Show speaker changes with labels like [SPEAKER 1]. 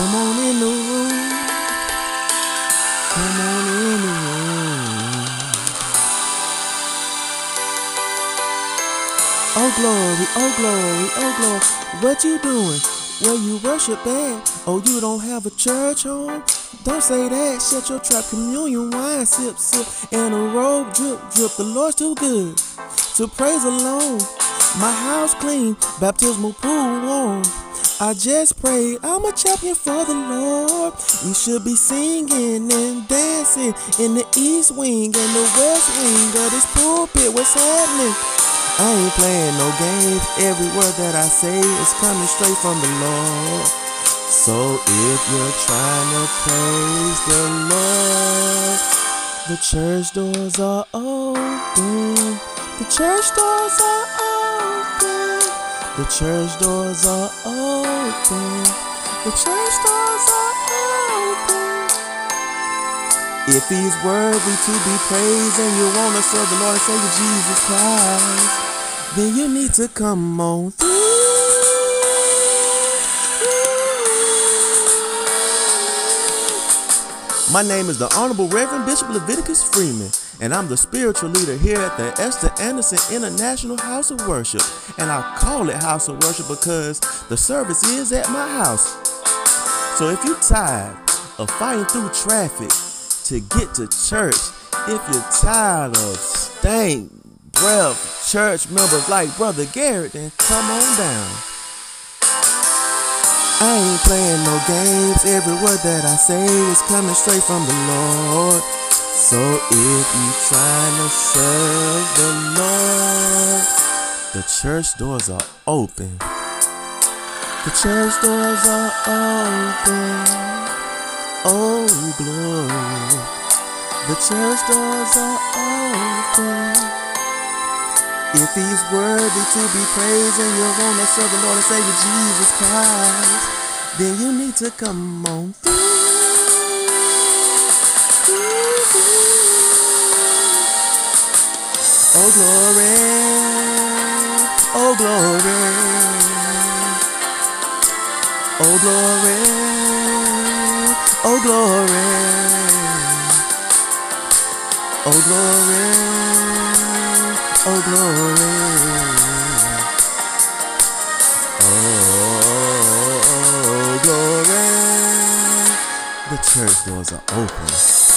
[SPEAKER 1] Come on in the room. Come on in the room. Oh glory, oh glory, oh glory. What you doing? Well, you worship bad. Oh, you don't have a church home? Don't say that. Shut your trap. Communion wine, sip, sip, and a robe, drip, drip. The Lord's too good to praise alone. My house clean, baptismal pool warm. I just prayed, I'm a champion for the Lord. We should be singing and dancing in the east wing and the west wing of this pulpit. What's happening? I ain't playing no games. Every word that I say is coming straight from the Lord. So if you're trying to praise the Lord, the church doors are open. The church doors are open. The church doors are open. The church doors are open. If he's worthy to be praised and you want to serve the Lord and Savior Jesus Christ, then you need to come on through. My name is the Honorable Reverend Bishop Leviticus Freeman, and I'm the spiritual leader here at the Esther Anderson International House of Worship. And I call it House of Worship because the service is at my house. So if you're tired of fighting through traffic to get to church, if you're tired of stank breath church members like Brother Garrett, then come on down. I ain't playing no games. Every word that I say is coming straight from the Lord. So if you trying to serve the Lord, the church doors are open. The church doors are open. Oh glory. The church doors are open. If he's worthy to be praised and you want to serve the Lord and Savior Jesus Christ, then you need to come on through. Oh glory, oh glory, oh glory, oh glory, oh glory. Oh glory, oh glory, the church doors are open.